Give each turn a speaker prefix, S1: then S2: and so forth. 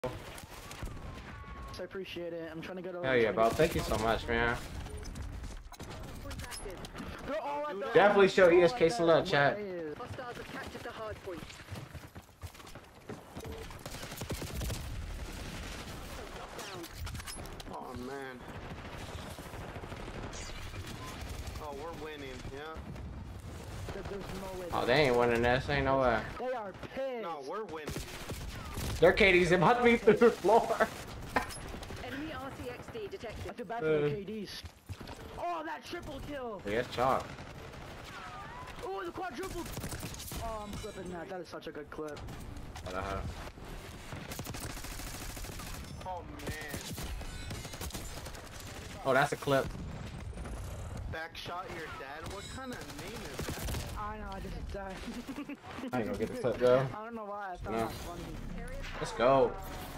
S1: I appreciate it. I'm trying to go to.
S2: Hell yeah, bro. Thank you so much, man.
S1: That.
S2: Definitely show ESK some love, chat.
S3: Hostiles have captured the hard point.
S4: Oh man. Oh, we're winning, yeah.
S1: There's no way.
S2: Oh, they ain't winning this. Ain't no way.
S1: They are pissed.
S4: No, we're winning.
S2: Their KD's about to be through the floor.
S3: Enemy RCXD detected.
S1: I feel bad for the KDs. Oh, that triple kill.
S2: Yeah, it's chalk.
S1: Oh, the quadruple. Oh, I'm flipping that. That is such a good clip.
S4: Oh man.
S2: Oh, that's a clip.
S4: Backshot your dad? What kind of name is that?
S1: I know, I just died.
S2: I ain't gonna get the clip though.
S1: I don't know why. I found
S2: No.
S1: that funny.
S2: Let's go.